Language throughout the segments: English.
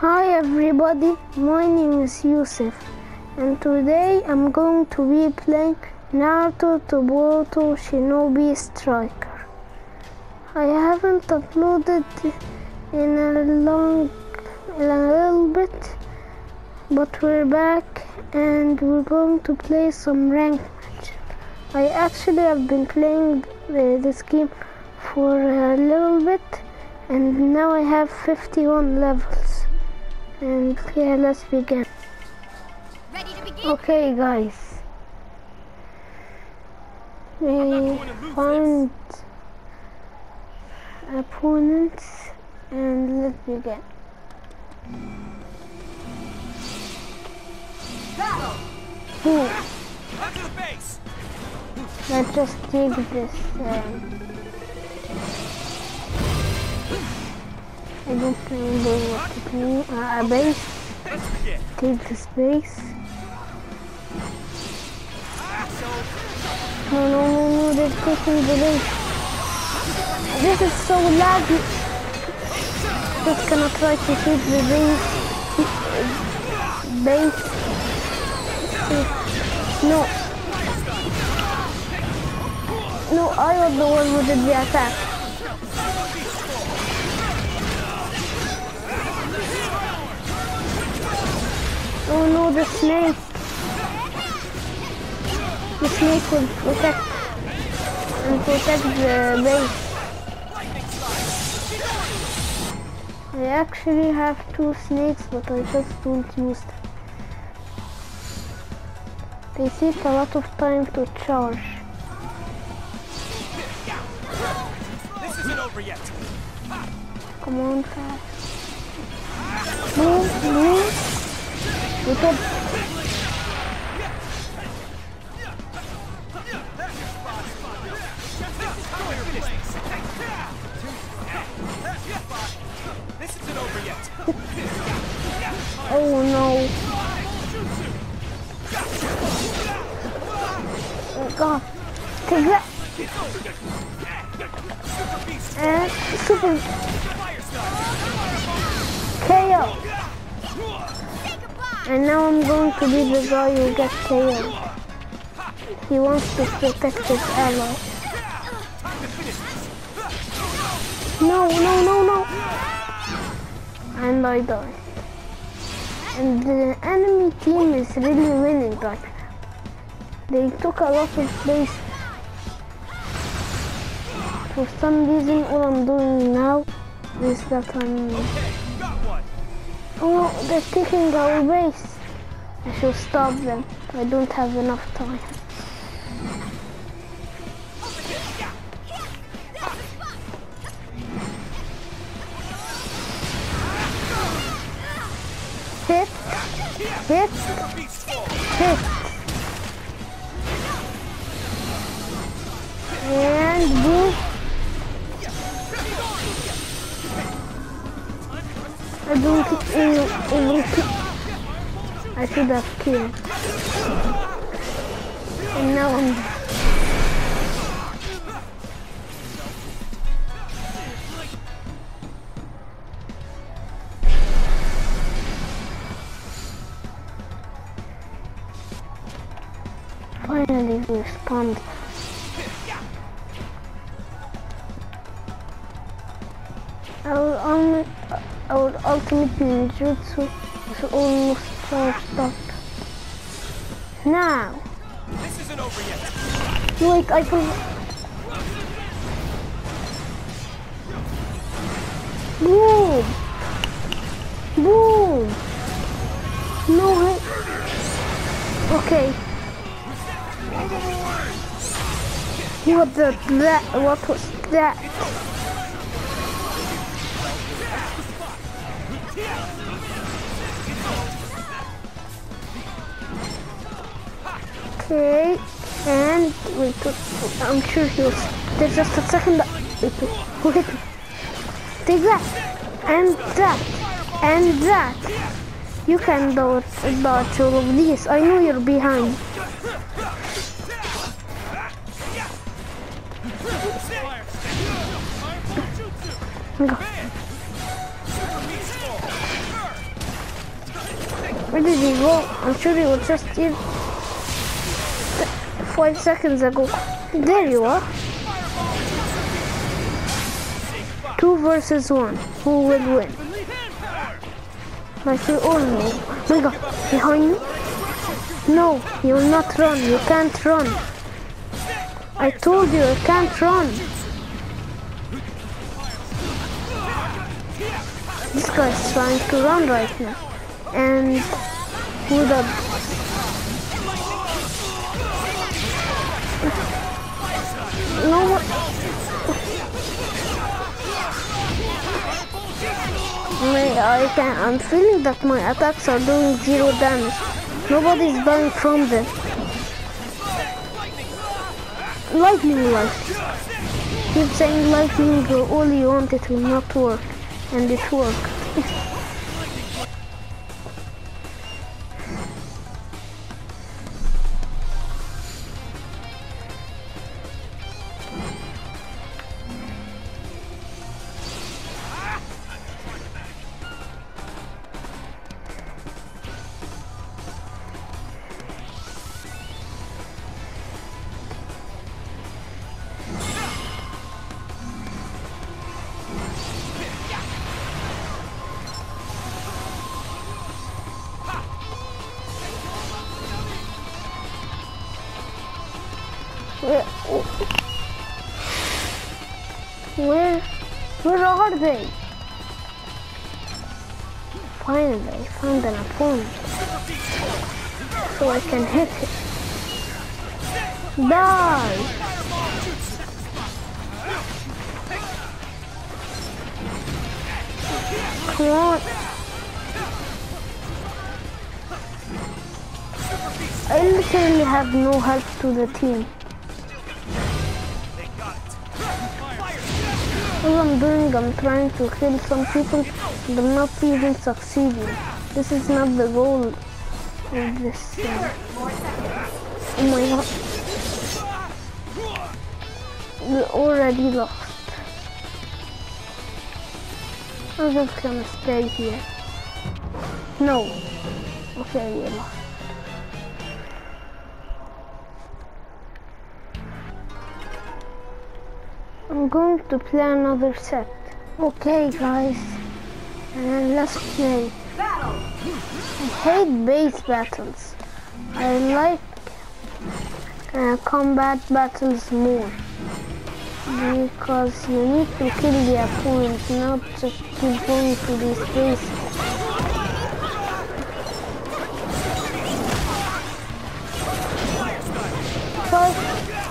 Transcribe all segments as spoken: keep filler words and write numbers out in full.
Hi everybody, my name is Yusuf and today I'm going to be playing Naruto to Boruto Shinobi Striker. I haven't uploaded in a long, in a little bit, but we're back and we're going to play some ranked match. I actually have been playing this game for a little bit and now I have fifty-one levels. And yeah, let's begin. Ready to begin? Okay, guys. We find opponents and let's begin. Ooh. Let's just take this. Um, I don't remember what it means. Uh, a base. Take this base. No, no, no, no, they're taking the base. This is so laggy. Just gonna try to take the base. Base. No. No, I was the one who did the attack. Oh no, the snake. The snake will protect and protect the base. I actually have two snakes, but I just don't use them. They take a lot of time to charge. This isn't over yet. Come on, fast. Move, move. We could. This isn't over yet. Oh no. Oh god. Take that. And super K O. And now I'm going to be the guy who gets K O. He wants to protect his ally. No, no, no, no. And I die. And the enemy team is really winning right now. They took a lot of base. For some reason, all I'm doing now is that I'm... Oh, they're taking our base. I should stop them. I don't have enough time. Hit. Hit. Hit. And boom. I don't even kill. I should have killed. And now I'm dead. Finally we spawned. Our, um, our ultimate ninjutsu is almost charged up. Now! This isn't over yet. Wait, I forgot. Boom! Boom! No way! Okay. What the that? What was that? Okay, and wait, I'm sure he was. There's just a second. Wait, who hit me? Take that, and that, and that. You can dodge, dodge all of these. I know you're behind. Go. Where did he go? I'm sure he was just here five seconds ago. There you are. Two versus one. Who will win? Like we all know. Oh my god, behind you? No, you will not run. You can't run. I told you, you can't run. This guy is trying to run right now. And who the... No one... I can, I'm feeling that my attacks are doing zero damage. Nobody's dying from them. Lightning life. Keep saying lightning all you want, it will not work. And it worked. Where, where, where are they? Finally, I found an opponent, so I can hit it. Die! Come on! I literally have no help to the team. All I'm doing, I'm trying to kill some people, but I'm not even succeeding. This is not the goal of this thing. Oh my god. We already lost. I'm just gonna stay here. No. Okay, we lost. I'm going to play another set. Okay guys, and let's play. I hate base battles. I like uh, combat battles more. Because you need to kill the opponent, not just keep going to these bases. Five.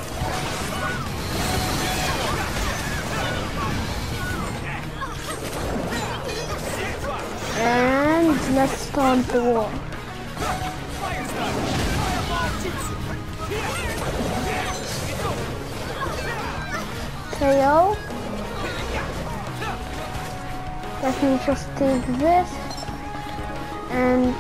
And let's start the war. K O. Let me just take this and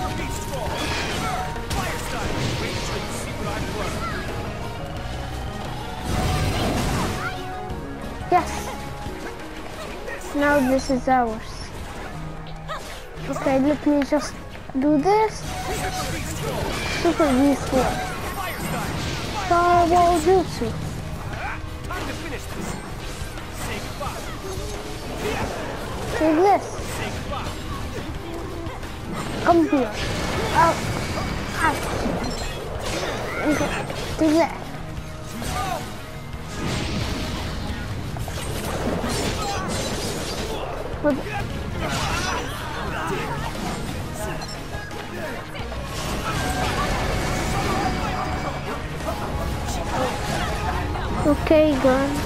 yes. Now this is ours. Okay, let me just do this. Super useful. Star Wars Jutsu. Take this. Come here. Out. Out. Okay. Take that. But okay, gun.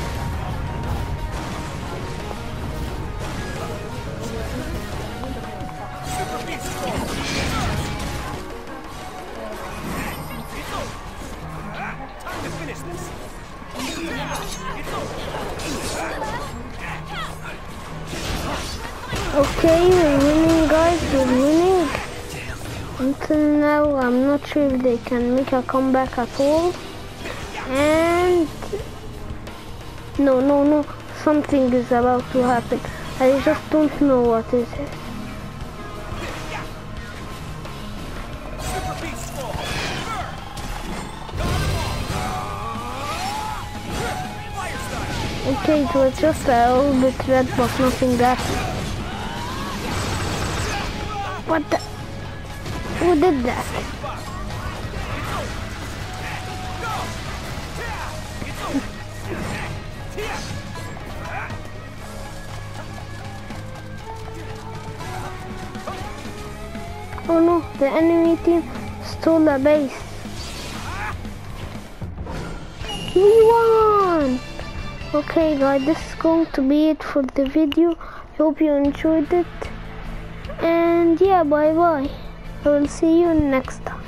Okay, we're winning, guys. We're winning. Until now, I'm not sure if they can make a comeback at all. And no, no, no. Something is about to happen. I just don't know what is it. Okay, it was just a little bit red, but nothing that. What the? Who did that? Oh no, the enemy team stole the base. We won! Okay guys, this is going to be it for the video. Hope you enjoyed it. And yeah, bye bye. I will see you next time.